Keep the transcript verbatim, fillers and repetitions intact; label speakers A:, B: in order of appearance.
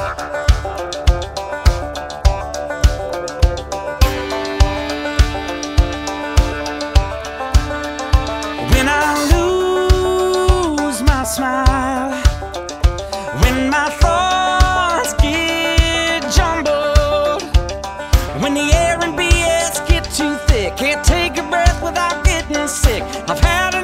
A: When I lose my smile, when my thoughts get jumbled, when the air and B S get too thick, can't take a breath without getting sick. I've had enough.